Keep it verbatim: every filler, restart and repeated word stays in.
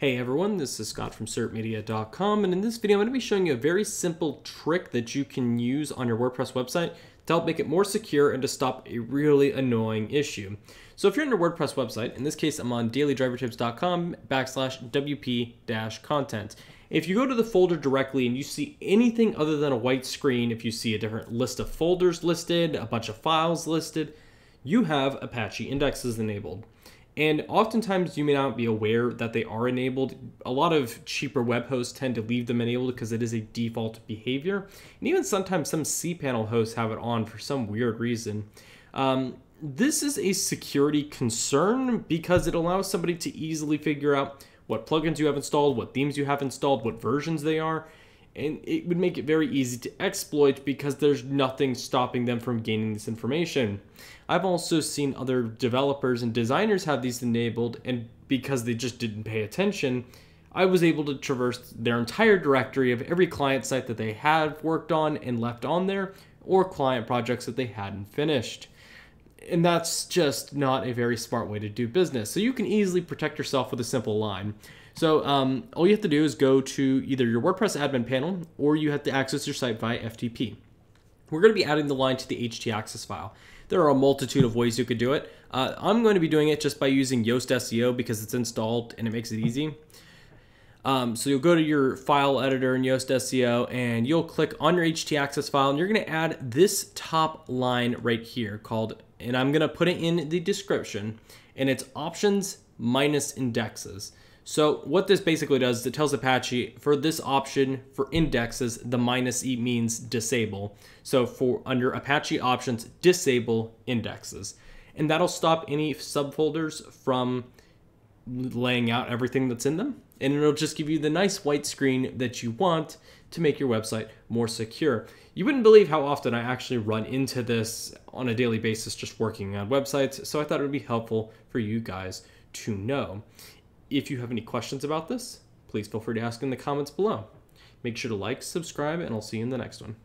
Hey everyone, this is Scott from cert media dot com, and in this video I'm going to be showing you a very simple trick that you can use on your WordPress website to help make it more secure and to stop a really annoying issue. So if you're on your WordPress website, in this case I'm on daily driver tips dot com backslash W P dash content. If you go to the folder directly and you see anything other than a white screen, if you see a different list of folders listed, a bunch of files listed, you have Apache indexes enabled. And oftentimes you may not be aware that they are enabled. A lot of cheaper web hosts tend to leave them enabled because it is a default behavior. And even sometimes some cPanel hosts have it on for some weird reason. Um, this is a security concern because it allows somebody to easily figure out what plugins you have installed, what themes you have installed, what versions they are. And it would make it very easy to exploit because there's nothing stopping them from gaining this information. I've also seen other developers and designers have these enabled, and because they just didn't pay attention, I was able to traverse their entire directory of every client site that they had worked on and left on there, or client projects that they hadn't finished. And that's just not a very smart way to do business. So you can easily protect yourself with a simple line. So um, all you have to do is go to either your WordPress admin panel or you have to access your site via F T P. We're going to be adding the line to the H T access file. There are a multitude of ways you could do it. Uh, I'm going to be doing it just by using Yoast S E O because it's installed and it makes it easy. Um, so you'll go to your file editor in Yoast S E O and you'll click on your H T access file and you're going to add this top line right here called, and I'm going to put it in the description, and it's options minus indexes. So what this basically does is it tells Apache for this option for indexes, the minus E means disable. So for under Apache options, disable indexes. And that'll stop any subfolders from laying out everything that's in them. And it'll just give you the nice white screen that you want to make your website more secure. You wouldn't believe how often I actually run into this on a daily basis just working on websites. So I thought it would be helpful for you guys to know. If you have any questions about this, please feel free to ask in the comments below. Make sure to like, subscribe, and I'll see you in the next one.